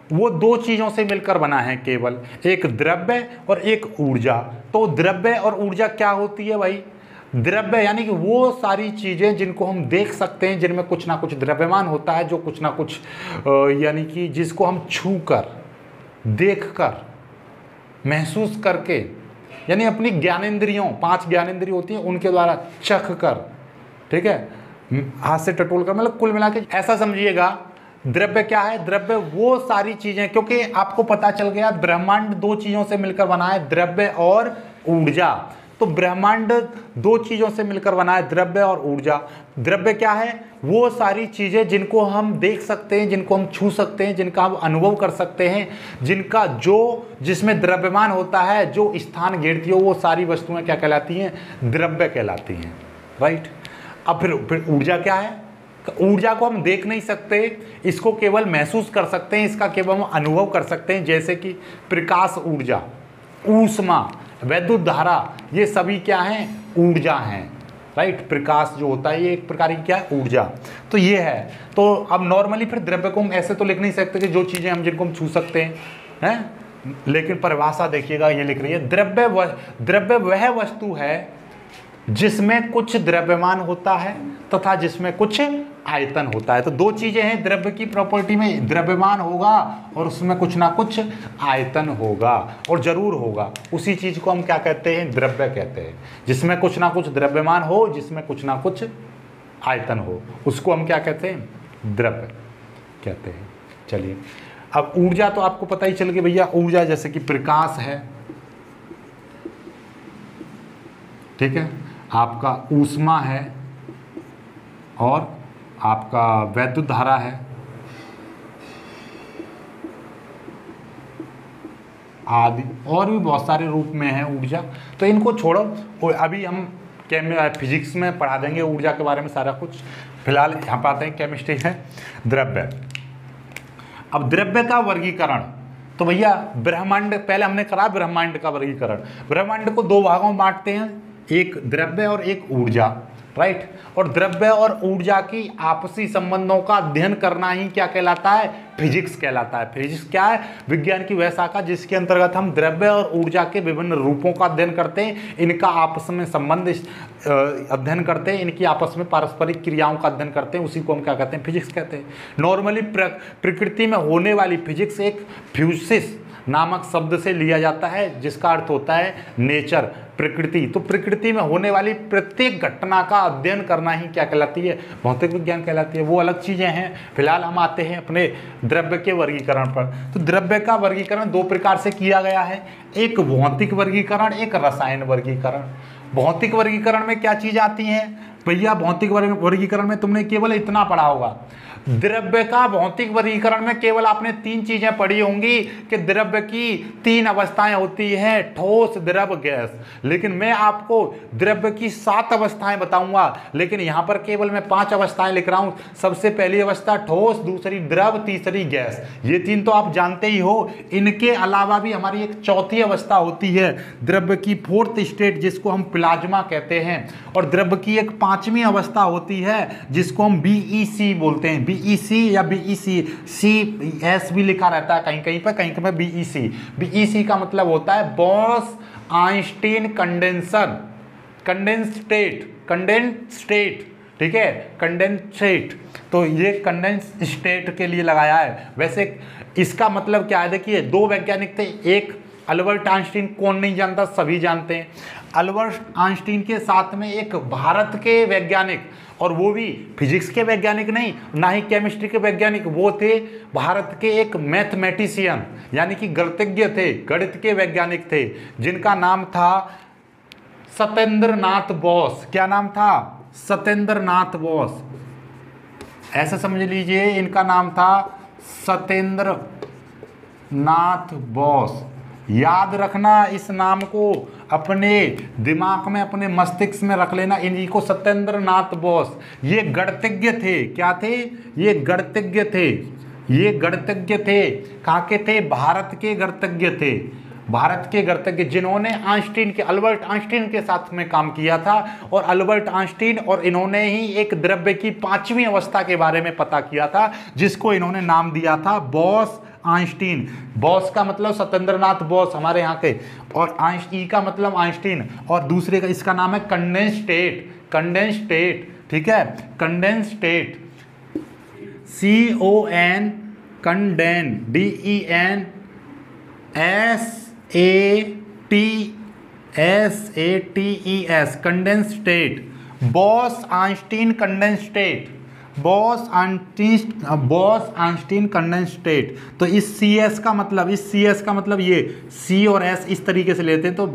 Speaker 1: वो दो चीज़ों से मिलकर बना है केवल, एक द्रव्य और एक ऊर्जा। तो द्रव्य और ऊर्जा क्या होती है भाई? द्रव्य यानी कि वो सारी चीज़ें जिनको हम देख सकते हैं, जिनमें कुछ ना कुछ द्रव्यमान होता है, जो कुछ ना कुछ यानी कि जिसको हम छू कर, देख कर, महसूस करके, यानी अपनी ज्ञानेंद्रियों, 5 ज्ञानेंद्रिय होती हैं, उनके द्वारा चख कर, ठीक है, हाथ से टटोल कर, मतलब कुल मिला के ऐसा समझिएगा। द्रव्य क्या है? द्रव्य वो सारी चीजें, क्योंकि आपको पता चल गया ब्रह्मांड 2 चीजों से मिलकर बना है, द्रव्य और ऊर्जा। तो ब्रह्मांड 2 चीजों से मिलकर बना है, द्रव्य और ऊर्जा। द्रव्य क्या है? वो सारी चीजें जिनको हम देख सकते हैं, जिनको हम छू सकते हैं, जिनका हम अनुभव कर सकते हैं, जिनका जिसमें द्रव्यमान होता है, जो स्थान घेरती हो, वो सारी वस्तुएं क्या कहलाती हैं? द्रव्य कहलाती हैं, राइट। अब फिर ऊर्जा क्या है? ऊर्जा को हम देख नहीं सकते, इसको केवल महसूस कर सकते हैं, इसका केवल हम अनुभव कर सकते हैं, जैसे कि प्रकाश ऊर्जा, ऊष्मा, वैद्युत धारा, ये सभी क्या हैं? ऊर्जा हैं, राइट। प्रकाश जो होता है ये एक प्रकार की क्या है? ऊर्जा। तो ये है। तो अब नॉर्मली फिर द्रव्य को हम ऐसे तो लिख नहीं सकते कि जो चीज़ें हम जिनको हम छू सकते हैं, लेकिन परिभाषा देखिएगा, ये लिख रही है, द्रव्य वह वस्तु है जिसमें कुछ द्रव्यमान होता है तथा जिसमें कुछ आयतन होता है। तो 2 चीजें हैं द्रव्य की प्रॉपर्टी में, द्रव्यमान होगा और उसमें कुछ ना कुछ आयतन होगा, और जरूर होगा। उसी चीज को हम क्या कहते हैं? द्रव्य कहते हैं। जिसमें कुछ ना कुछ द्रव्यमान हो, जिसमें कुछ ना कुछ आयतन हो, उसको हम क्या कहते हैं? द्रव्य कहते हैं। चलिए, अब ऊर्जा तो आपको पता ही चल गया भैया। ऊर्जा जैसे कि प्रकाश है, ठीक है, आपका ऊष्मा है, और आपका वैद्युत धारा है, आदि, और भी बहुत सारे रूप में है ऊर्जा। तो इनको छोड़ो, अभी हम फिजिक्स में पढ़ा देंगे ऊर्जा के बारे में सारा कुछ। फिलहाल यहाँ पर आते हैं केमिस्ट्री है। द्रव्य, अब द्रव्य का वर्गीकरण, तो भैया ब्रह्मांड, पहले हमने करा ब्रह्मांड का वर्गीकरण। ब्रह्मांड को 2 भागों में बांटते हैं, एक द्रव्य और एक ऊर्जा, राइट। और द्रव्य और ऊर्जा की आपसी संबंधों का अध्ययन करना ही क्या कहलाता है? फिजिक्स कहलाता है। फिजिक्स क्या है? विज्ञान की वह शाखा जिसके अंतर्गत हम द्रव्य और ऊर्जा के विभिन्न रूपों का अध्ययन करते हैं, इनका आपस में संबंध अध्ययन करते हैं, इनकी आपस में पारस्परिक क्रियाओं का अध्ययन करते हैं, उसी को हम क्या कहते हैं? फिजिक्स कहते हैं। नॉर्मली प्रकृति में होने वाली फिजिक्स एक फ्यूसिस नामक शब्द से लिया जाता है, जिसका अर्थ होता है नेचर, प्रकृति। तो प्रकृति में होने वाली प्रत्येक घटना का अध्ययन करना ही क्या कहलाती है? भौतिक विज्ञान कहलाती है। वो अलग चीजें हैं। फिलहाल हम आते हैं अपने द्रव्य के वर्गीकरण पर। तो द्रव्य का वर्गीकरण 2 प्रकार से किया गया है, एक भौतिक वर्गीकरण, एक रसायन वर्गीकरण। भौतिक वर्गीकरण में क्या चीज आती है भैया? भौतिक वर्गीकरण में तुमने केवल इतना पढ़ा होगा, द्रव्य का भौतिक वर्गीकरण में केवल आपने 3 चीजें पढ़ी होंगी कि द्रव्य की 3 अवस्थाएं होती हैं, ठोस, द्रव, गैस। लेकिन मैं आपको द्रव्य की 7 अवस्थाएं बताऊंगा, लेकिन यहां पर केवल मैं 5 अवस्थाएं लिख रहा हूं। सबसे पहली अवस्था ठोस, दूसरी द्रव, तीसरी गैस। ये 3 तो आप जानते ही हो। इनके अलावा भी हमारी एक चौथी अवस्था होती है, द्रव्य की 4th स्टेट, जिसको हम प्लाज्मा कहते हैं। और द्रव्य की एक 5वीं अवस्था होती है, जिसको हम BEC बोलते हैं। BEC या BEC, CS भी लिखा रहता है कहीं कहीं पर, कहीं कहीं BEC। BEC का मतलब होता है Bose Einstein condenser, condense state, ठीक है, कंडेंस स्टेट। तो ये कंडेंस स्टेट के लिए लगाया है। वैसे इसका मतलब क्या है? देखिए, 2 वैज्ञानिक थे, एक अल्बर्ट आइंस्टीन, कौन नहीं जानता, सभी जानते हैं। अल्बर्ट आइंस्टीन के साथ में एक भारत के वैज्ञानिक, और वो भी फिजिक्स के वैज्ञानिक नहीं, ना ही केमिस्ट्री के वैज्ञानिक, वो थे भारत के एक मैथमेटिशियन, यानी कि गणितज्ञ थे, गणित के वैज्ञानिक थे, जिनका नाम था सत्येंद्र नाथ बोस। क्या नाम था? सत्येंद्र नाथ बोस। ऐसे समझ लीजिए, इनका नाम था सत्येंद्र नाथ बोस। याद रखना, इस नाम को अपने दिमाग में, अपने मस्तिष्क में रख लेना, इन्हीं को सत्येंद्र नाथ बोस। ये गणितज्ञ थे। क्या थे? ये गणितज्ञ थे। ये गणितज्ञ थे। कहाँ के थे? भारत के गणितज्ञ थे। भारत के गणितज्ञ जिन्होंने आइंस्टीन के अल्बर्ट आइंस्टीन के साथ में काम किया था, और अल्बर्ट आइंस्टीन और इन्होंने ही एक द्रव्य की 5वीं अवस्था के बारे में पता किया था, जिसको इन्होंने नाम दिया था बॉस आइंस्टीन। बॉस का मतलब सत्येंद्रनाथ बोस हमारे यहाँ के, और ई का मतलब आइंस्टीन, और दूसरे का इसका नाम है कंडेंस स्टेट। कंडेंस स्टेट, ठीक है, कंडेंस स्टेट, CON कंडेन DEN SATES condense state, Bose Einstein condense state, Bose Einstein condense state. तो इस CS का मतलब, इस CS का मतलब ये C और S इस तरीके से लेते हैं, तो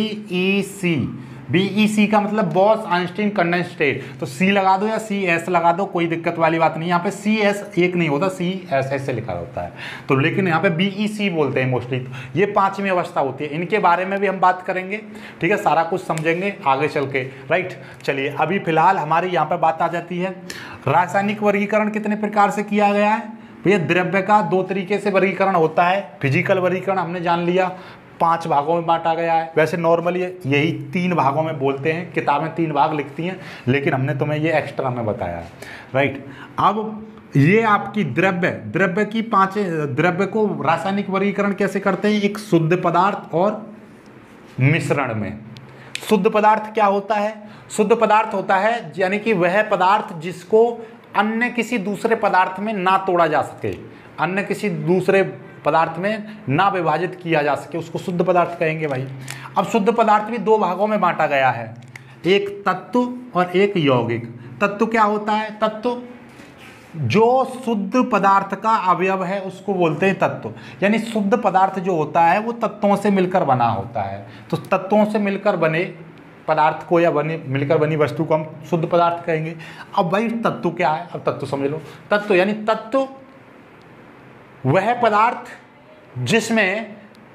Speaker 1: BEC का मतलब बॉस आइंस्टीन कंडेंस स्टेट। तो C लगा दो या CS लगा दो, कोई दिक्कत वाली बात नहीं। यहाँ पे CS एक नहीं होता, CS ऐसे लिखा होता है, तो लेकिन यहाँ पे BEC बोलते हैं मोस्टली। तो ये 5वीं अवस्था होती है, इनके बारे में भी हम बात करेंगे, ठीक है, सारा कुछ समझेंगे आगे चल के, राइट। चलिए अभी फिलहाल हमारी यहाँ पे बात आ जाती है, रासायनिक वर्गीकरण कितने प्रकार से किया गया है भैया। द्रव्य का 2 तरीके से वर्गीकरण होता है। फिजिकल वर्गीकरण हमने जान लिया, 5 भागों में बांटा गया है। वैसे नॉर्मली यही 3 भागों में बोलते हैं, किताबें 3 भाग लिखती हैं, लेकिन हमने तुम्हें ये एक्स्ट्रा में बताया है, राइट। अब ये आपकी द्रव्य की 5 द्रव्य को रासायनिक वर्गीकरण कैसे करते हैं, एक शुद्ध पदार्थ और मिश्रण में। शुद्ध पदार्थ क्या होता है? शुद्ध पदार्थ होता है यानी कि वह पदार्थ जिसको अन्य किसी दूसरे पदार्थ में ना तोड़ा जा सके, अन्य किसी दूसरे पदार्थ में ना विभाजित किया जा सके, उसको शुद्ध पदार्थ कहेंगे भाई। अब शुद्ध पदार्थ भी 2 भागों में बांटा गया है, एक तत्व और एक यौगिक। तत्व क्या होता है? तत्व जो शुद्ध पदार्थ का अवयव है उसको बोलते हैं तत्व, यानी शुद्ध पदार्थ जो होता है वो तत्वों से मिलकर बना होता है। तो तत्वों से मिलकर बने पदार्थ को या मिलकर बनी वस्तु को हम शुद्ध पदार्थ कहेंगे। अब भाई तत्व क्या है? अब तत्व समझ लो। तत्व यानी तत्व वह पदार्थ जिसमें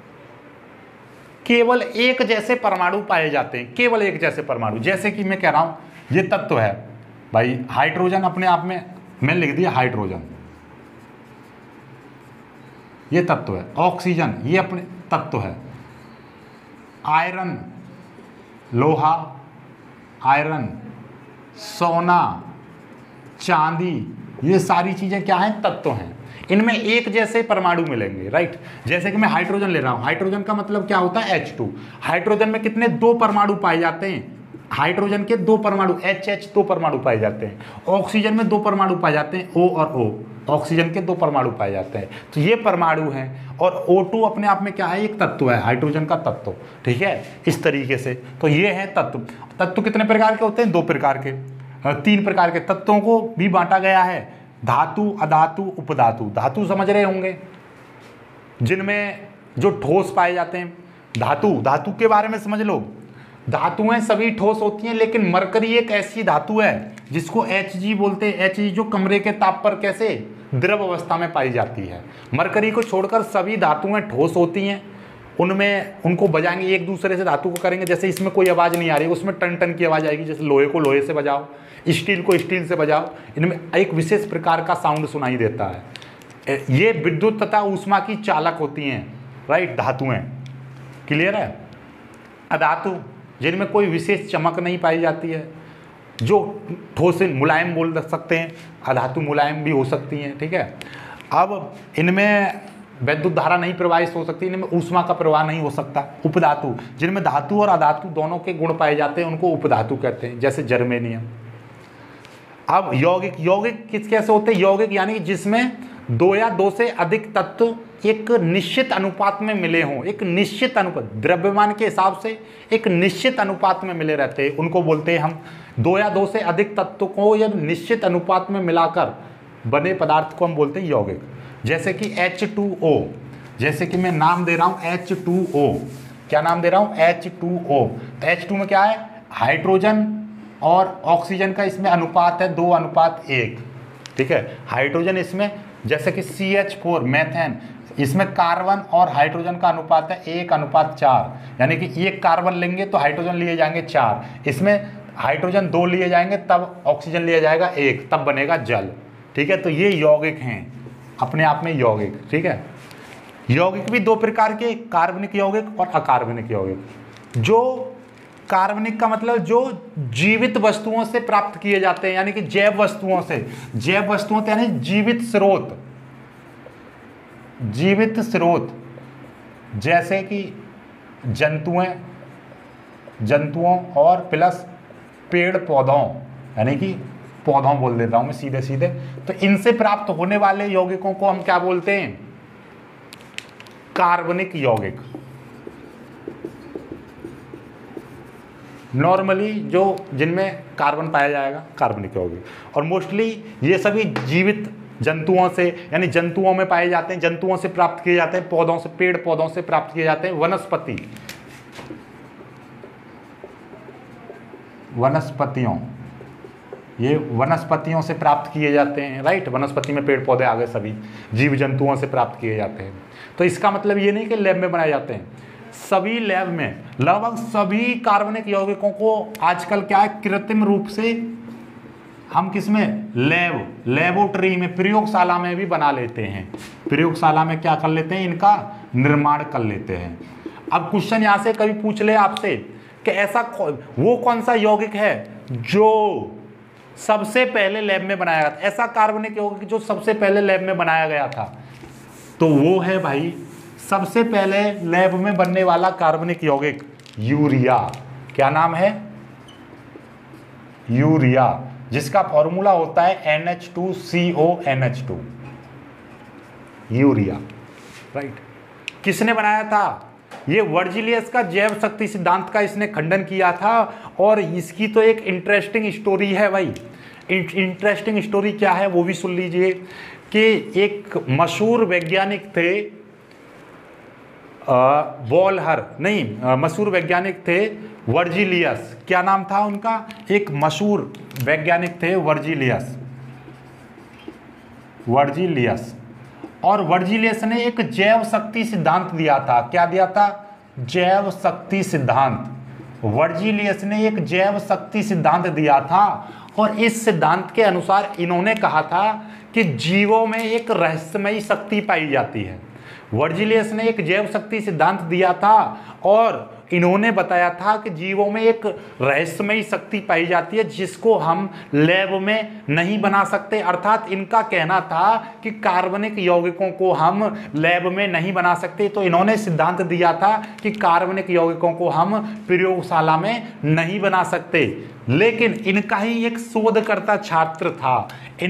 Speaker 1: केवल एक जैसे परमाणु पाए जाते हैं, केवल एक जैसे परमाणु। जैसे कि मैं कह रहा हूं ये तत्व है भाई, हाइड्रोजन अपने आप में मैंने लिख दिया हाइड्रोजन, ये तत्व है। ऑक्सीजन ये अपने तत्व है। आयरन लोहा, आयरन, सोना, चांदी, ये सारी चीजें क्या हैं? तत्व हैं। इनमें एक जैसे परमाणु मिलेंगे, राइट। जैसे कि मैं हाइड्रोजन ले रहा हूं, हाइड्रोजन का मतलब क्या होता है? H2। हाइड्रोजन में कितने? 2 परमाणु पाए जाते हैं। हाइड्रोजन के 2 परमाणु, HH 2 परमाणु पाए जाते हैं। ऑक्सीजन में 2 परमाणु पाए जाते हैं, O और O। ऑक्सीजन के 2 परमाणु पाए जाते हैं। तो ये परमाणु हैं, और O2 अपने आप में क्या है? एक तत्व है, हाइड्रोजन का तत्व, ठीक है, इस तरीके से। तो ये है तत्व। तत्व कितने प्रकार के होते हैं? 2 प्रकार के, 3 प्रकार के तत्वों को भी बांटा गया है, धातु, अधातु, उपधातु। धातु समझ रहे होंगे, जिनमें जो ठोस पाए जाते हैं। धातु के बारे में समझ लो। धातुएं सभी ठोस होती हैं, लेकिन मरकरी एक ऐसी धातु है जिसको Hg बोलते हैं। Hg जो कमरे के ताप पर कैसे द्रव अवस्था में पाई जाती है। मरकरी को छोड़कर सभी धातुएं ठोस होती हैं। उनमें उनको बजाएंगे, एक दूसरे से धातु को करेंगे। जैसे इसमें कोई आवाज़ नहीं आ रही, उसमें टन टन की आवाज़ आएगी। जैसे लोहे को लोहे से बजाओ, स्टील को स्टील से बजाओ, इनमें एक विशेष प्रकार का साउंड सुनाई देता है। ये विद्युत तथा ऊष्मा की चालक होती हैं, राइट, धातुएं। क्लियर है? अधातु जिनमें कोई विशेष चमक नहीं पाई जाती है, जो ठोस मुलायम बोल सकते हैं, अधातु मुलायम भी हो सकती हैं, ठीक है। अब इनमें वैद्युत धारा नहीं प्रवाहित हो सकती, इनमें ऊष्मा का प्रवाह नहीं हो सकता। उपधातु जिनमें धातु और अधातु दोनों के गुण पाए जाते हैं, उनको उपधातु कहते हैं, जैसे जर्मेनियम। अब यौगिक, यौगिक किस कैसे होते हैं? यौगिक यानी जिसमें 2 या 2 से अधिक तत्व एक निश्चित अनुपात में मिले हों, एक निश्चित अनुपात, द्रव्यमान के हिसाब से एक निश्चित अनुपात में मिले रहते हैं, उनको बोलते हैं हम 2 या 2 से अधिक तत्व को या निश्चित अनुपात में मिलाकर बने पदार्थ को हम बोलते हैं यौगिक। जैसे कि H2O, जैसे कि मैं नाम दे रहा हूं H2O। क्या नाम दे रहा हूं? H2O। तो H2 में क्या है? हाइड्रोजन और ऑक्सीजन का इसमें अनुपात है 2:1, ठीक है। हाइड्रोजन इसमें, जैसे कि CH4 मेथेन, इसमें कार्बन और हाइड्रोजन का अनुपात है 1:4, यानी कि 1 कार्बन लेंगे तो हाइड्रोजन लिए जाएंगे 4, इसमें हाइड्रोजन 2 लिए जाएंगे तब ऑक्सीजन लिया जाएगा 1, तब बनेगा जल, ठीक है। तो ये यौगिक हैं, अपने आप में यौगिक, ठीक है। यौगिक भी दो प्रकार के, कार्बनिक यौगिक और अकार्बनिक यौगिक। जो कार्बनिक का मतलब जो जीवित वस्तुओं से प्राप्त किए जाते हैं, यानी कि जैव वस्तुओं से, जैव वस्तुओं से यानी जीवित स्रोत, जीवित स्रोत जैसे कि जंतुओं और प्लस पेड़ पौधों, यानी कि पौधों बोल देता हूं मैं सीधे सीधे, तो इनसे प्राप्त होने वाले यौगिकों को हम क्या बोलते हैं? कार्बनिक यौगिक। नॉर्मली जो जिनमें कार्बन पाया जाएगा कार्बनिक यौगिक, और मोस्टली ये सभी जीवित जंतुओं से, यानी जंतुओं में पाए जाते हैं, जंतुओं से प्राप्त किए जाते हैं, पौधों से, पेड़ पौधों से प्राप्त किए जाते हैं, वनस्पतियों, ये वनस्पतियों से प्राप्त किए जाते हैं, राइट। वनस्पति में पेड़ पौधे आ गए, सभी जीव जंतुओं से प्राप्त किए जाते हैं। तो इसका मतलब ये नहीं कि लैब में बनाए जाते हैं, सभी लैब में लगभग सभी कार्बनिक यौगिकों को आजकल क्या है, कृत्रिम रूप से हम किसमें, लेबोरेटरी में, प्रयोगशाला में भी बना लेते हैं। प्रयोगशाला में क्या कर लेते हैं, इनका निर्माण कर लेते हैं। अब क्वेश्चन यहां से कभी पूछ ले आपसे कि ऐसा वो कौन सा यौगिक है जो सबसे पहले लैब में बनाया गया था, ऐसा कार्बनिक यौगिक जो सबसे पहले लैब में बनाया गया था, तो वो है भाई सबसे पहले लैब में बनने वाला कार्बनिक यौगिक यूरिया। क्या नाम है? यूरिया, जिसका फॉर्मूला होता है NH2CONH2, यूरिया, राइट। किसने बनाया था? ये वर्जिलियस का जैव शक्ति सिद्धांत का इसने खंडन किया था। और इसकी तो एक इंटरेस्टिंग स्टोरी है भाई। इंटरेस्टिंग स्टोरी क्या है वो भी सुन लीजिए कि एक मशहूर वैज्ञानिक थे, मशहूर वैज्ञानिक थे वर्जिलियस। क्या नाम था उनका? एक मशहूर वैज्ञानिक थे वर्जिलियस। और वर्जिलियस ने एक जैव शक्ति सिद्धांत दिया था। क्या दिया था? जैव शक्ति सिद्धांत। वर्जिलियस ने एक जैव शक्ति सिद्धांत दिया था, और इस सिद्धांत के अनुसार इन्होंने कहा था कि जीवों में एक रहस्यमयी शक्ति पाई जाती है। वर्जिलियस ने एक जैव शक्ति सिद्धांत दिया था और इन्होंने बताया था कि जीवों में एक रहस्यमयी शक्ति पाई जाती है जिसको हम लैब में नहीं बना सकते। अर्थात इनका कहना था कि कार्बनिक यौगिकों को हम लैब में नहीं बना सकते। तो इन्होंने सिद्धांत दिया था कि कार्बनिक यौगिकों को हम प्रयोगशाला में नहीं बना सकते। लेकिन इनका ही एक शोधकर्ता छात्र था,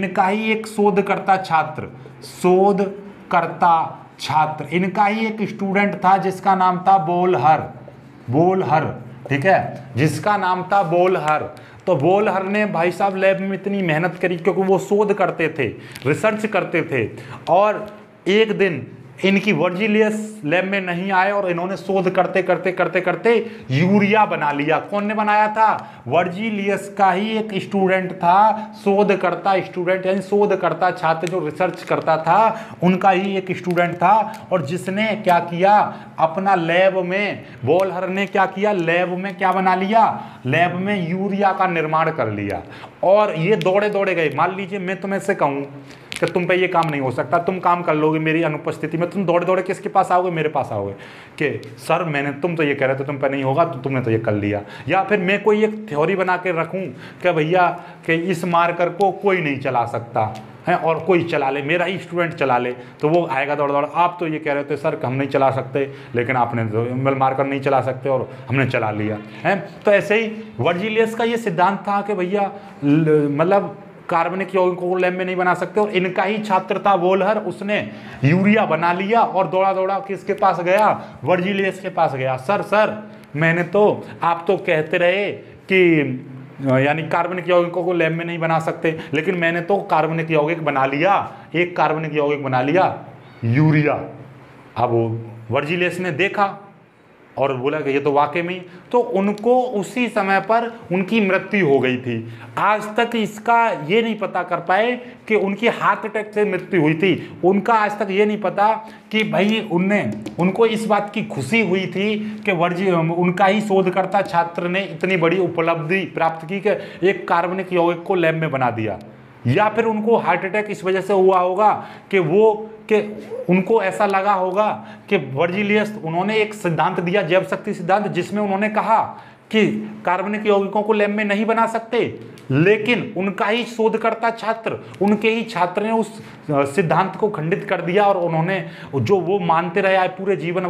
Speaker 1: इनका ही एक स्टूडेंट था जिसका नाम था बोलहर, ठीक है, जिसका नाम था बोलहर। तो बोलहर ने भाई साहब लैब में इतनी मेहनत करी, क्योंकि वो शोध करते थे, रिसर्च करते थे, और एक दिन इनकी वर्जिलियस लैब में नहीं आए और इन्होंने शोध करते यूरिया बना लिया। कौन ने बनाया था? वर्जिलियस का ही एक स्टूडेंट था, शोधकर्ता स्टूडेंट, यानी शोधकर्ता छात्र जो रिसर्च करता था, उनका ही एक स्टूडेंट था। और जिसने क्या किया, अपना लैब में, बोलहर ने क्या किया, लैब में क्या बना लिया, लैब में यूरिया का निर्माण कर लिया। और ये दौड़े गए। मान लीजिए मैं तुम्हें से कहूँ कि तुम पे ये काम नहीं हो सकता, तुम काम कर लोगे मेरी अनुपस्थिति में, तुम दौड़े किसके पास आओगे? मेरे पास आओगे कि सर तुम तो ये कह रहे थे तुम पे नहीं होगा, तो तुमने तो ये कर लिया। या फिर मैं कोई एक थ्योरी बना के रखूं कि भैया कि इस मार्कर को कोई नहीं चला सकता है और कोई चला ले, मेरा ही स्टूडेंट चला ले, तो वो आएगा दौड़। आप तो ये कह रहे थे सर हम नहीं चला सकते, लेकिन आपने तो मार्कर नहीं चला सकते और हमने चला लिया है। तो ऐसे ही वर्जिलियस का ये सिद्धांत था कि भैया मतलब कार्बनिक यौगिकों को लैब में नहीं बना सकते। और इनका ही छात्र था बोलहर, उसने यूरिया बना लिया और दौड़ा किसके पास गया? वर्जिलियस के पास गया। सर मैंने तो, आप तो कहते रहे कि यानी कार्बनिक यौगिकों को लैब में नहीं बना सकते, लेकिन मैंने तो कार्बनिक यौगिक बना लिया, एक कार्बनिक यौगिक बना लिया, यूरिया। अब वर्जिलियस ने देखा और बोला कि ये तो वाकई में, तो उनको उसी समय पर उनकी मृत्यु हो गई थी। आज तक इसका ये नहीं पता कर पाए कि उनकी हार्ट अटैक से मृत्यु हुई थी। उनका आज तक ये नहीं पता कि भाई उनको इस बात की खुशी हुई थी कि उनका ही शोधकर्ता छात्र ने इतनी बड़ी उपलब्धि प्राप्त की कि एक कार्बनिक यौगिक को लैब में बना दिया। या फिर उनको हार्ट अटैक इस वजह से हुआ होगा कि उनको ऐसा लगा होगा कि वर्जिलियस उन्होंने एक सिद्धांत दिया, जैव शक्ति सिद्धांत, जिसमें उन्होंने कहा कि कार्बनिक यौगिकों को लैब में नहीं बना सकते, लेकिन उनका ही शोधकर्ता छात्र, उनके ही छात्र ने उस सिद्धांत को खंडित कर दिया और उन्होंने जो वो मानते रहे आए पूरे जीवन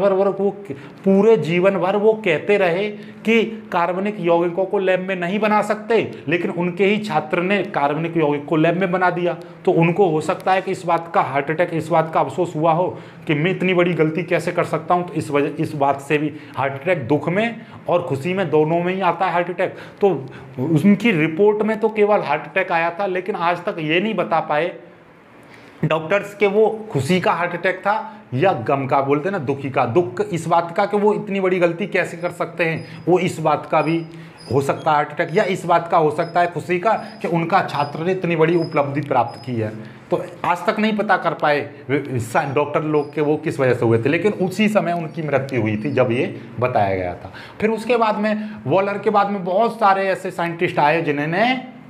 Speaker 1: भर वो कहते रहे कि कार्बनिक यौगिकों को लैब में नहीं बना सकते, लेकिन उनके ही छात्र ने कार्बनिक यौगिक को लैब में बना दिया। तो उनको हो सकता है कि इस बात का हार्ट अटैक, इस बात का अफसोस हुआ हो कि मैं इतनी बड़ी गलती कैसे कर सकता हूँ। तो इस बात से भी हार्ट अटैक, दुख में और खुशी में दोनों में ही आता है हार्ट अटैक। तो उनकी रिपोर्ट में तो केवल हार्ट अटैक आया था, लेकिन आज तक ये नहीं बता पाए डॉक्टर्स के वो खुशी का हार्ट अटैक था या गम का, बोलते हैं ना दुखी का, दुख इस बात का कि वो इतनी बड़ी गलती कैसे कर सकते हैं, वो इस बात का भी हो सकता है हार्ट अटैक, या इस बात का हो सकता है खुशी का कि उनका छात्र ने इतनी बड़ी उपलब्धि प्राप्त की है। तो आज तक नहीं पता कर पाए डॉक्टर लोग के वो किस वजह से हुए थे, लेकिन उसी समय उनकी मृत्यु हुई थी जब ये बताया गया था। फिर उसके बाद में वॉलर के बाद में बहुत सारे ऐसे साइंटिस्ट आए जिन्होंने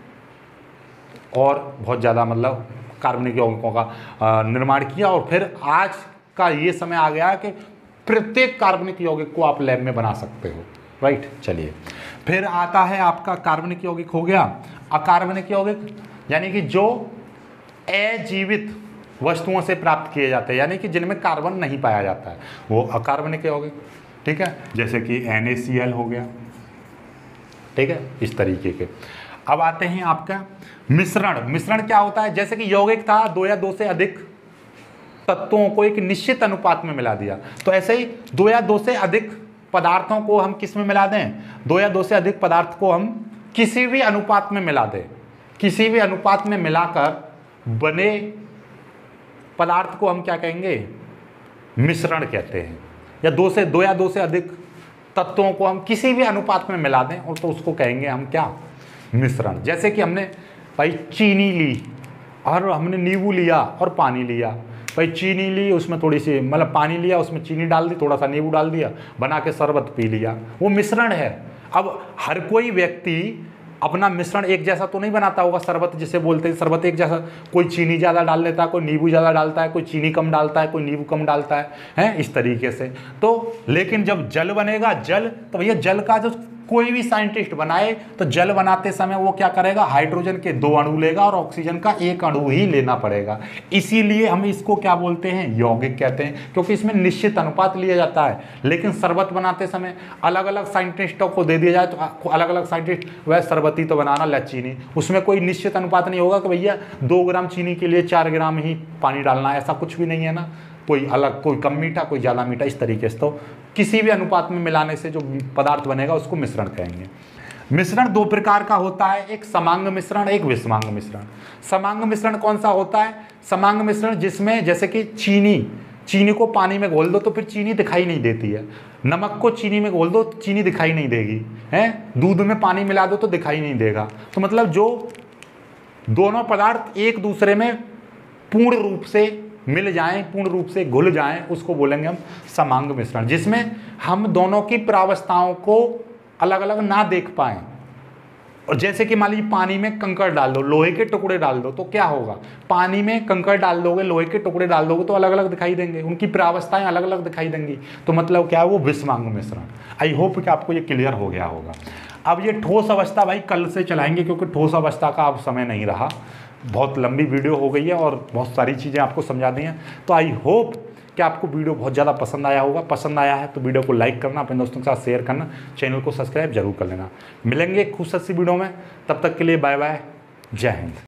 Speaker 1: और बहुत ज़्यादा मतलब कार्बनिक यौगिकों का निर्माण किया, और फिर आज का ये समय आ गया कि प्रत्येक कार्बनिक यौगिक को आप लैब में बना सकते हो, राइट। चलिए, फिर आता है आपका कार्बनिक यौगिक हो गया। अकार्बनिक यौगिक यानी कि जो अजीवित वस्तुओं से प्राप्त किए जाते हैं, यानी कि जिनमें कार्बन नहीं पाया जाता है, वो अकार्बनिक यौगिक, ठीक है। जैसे कि NaCl हो गया, ठीक है, इस तरीके के। अब आते हैं आपका मिश्रण। मिश्रण क्या होता है? जैसे कि यौगिक था, 2 या 2 से अधिक तत्वों को एक निश्चित अनुपात में मिला दिया, तो ऐसे ही 2 या 2 से अधिक पदार्थों को हम किस में मिला दें? 2 या 2 से अधिक पदार्थ को हम किसी भी अनुपात में मिला दें, किसी भी अनुपात में मिलाकर बने पदार्थ को हम क्या कहेंगे? मिश्रण कहते हैं। या 2 या 2 से अधिक तत्वों को हम किसी भी अनुपात में मिला दें और तो उसको कहेंगे हम क्या? मिश्रण। जैसे कि हमने भाई चीनी ली और हमने नींबू लिया और पानी लिया, भाई चीनी ली, उसमें थोड़ी सी मतलब पानी लिया, उसमें चीनी डाल दी, थोड़ा सा नींबू डाल दिया, बना के शरबत पी लिया, वो मिश्रण है। अब हर कोई व्यक्ति अपना मिश्रण एक जैसा तो नहीं बनाता होगा, शरबत जिसे बोलते हैं, शरबत एक जैसा, कोई चीनी ज़्यादा डाल देता है, कोई नींबू ज़्यादा डालता है, कोई चीनी कम डालता है, कोई नींबू कम डालता है इस तरीके से। तो लेकिन जब जल बनेगा, जल, तो भैया जल का जो कोई भी साइंटिस्ट बनाए तो जल बनाते समय वो क्या करेगा? हाइड्रोजन के 2 अणु लेगा और ऑक्सीजन का 1 अणु ही लेना पड़ेगा। इसीलिए हम इसको क्या बोलते हैं? यौगिक कहते हैं, क्योंकि इसमें निश्चित अनुपात लिया जाता है। लेकिन शरबत बनाते समय अलग अलग साइंटिस्टों को दे दिया जाए तो अलग अलग साइंटिस्ट वह शरबत ही तो बनाना, ला चीनी, उसमें कोई निश्चित अनुपात नहीं होगा कि भैया 2 ग्राम चीनी के लिए 4 ग्राम ही पानी डालना, ऐसा कुछ भी नहीं है ना। कोई अलग, कोई कम मीठा, कोई ज़्यादा मीठा, इस तरीके से। तो किसी भी अनुपात में मिलाने से जो पदार्थ बनेगा उसको मिश्रण कहेंगे। मिश्रण 2 प्रकार का होता है, एक समांग मिश्रण, एक विषमांग मिश्रण। समांग मिश्रण कौन सा होता है? समांग मिश्रण जिसमें जैसे कि चीनी को पानी में घोल दो तो फिर चीनी दिखाई नहीं देती है, नमक को चीनी में घोल दो तो चीनी दिखाई नहीं देगी, दूध में पानी मिला दो तो दिखाई नहीं देगा। तो मतलब जो दोनों पदार्थ एक दूसरे में पूर्ण रूप से मिल जाएं, पूर्ण रूप से घुल जाएं, उसको बोलेंगे हम समांग मिश्रण, जिसमें हम दोनों की प्रावस्थाओं को अलग अलग ना देख पाएं। और जैसे कि मान लीजिए पानी में कंकड़ डाल दो, लोहे के टुकड़े डाल दो, तो क्या होगा? पानी में कंकड़ डाल दोगे, लोहे के टुकड़े डाल दोगे तो अलग अलग दिखाई देंगे, उनकी प्रावस्थाएं अलग अलग दिखाई देंगी। तो मतलब क्या है? वो विषमांग मिश्रण। आई होप कि आपको ये क्लियर हो गया होगा। अब ये ठोस अवस्था भाई कल से चलाएंगे, क्योंकि ठोस अवस्था का अब समय नहीं रहा, बहुत लंबी वीडियो हो गई है और बहुत सारी चीज़ें आपको समझा दी हैं। तो आई होप कि आपको वीडियो बहुत ज़्यादा पसंद आया होगा। पसंद आया है तो वीडियो को लाइक करना, अपने दोस्तों के साथ शेयर करना, चैनल को सब्सक्राइब जरूर कर लेना। मिलेंगे खूब सी वीडियो में, तब तक के लिए बाय बाय, जय हिंद।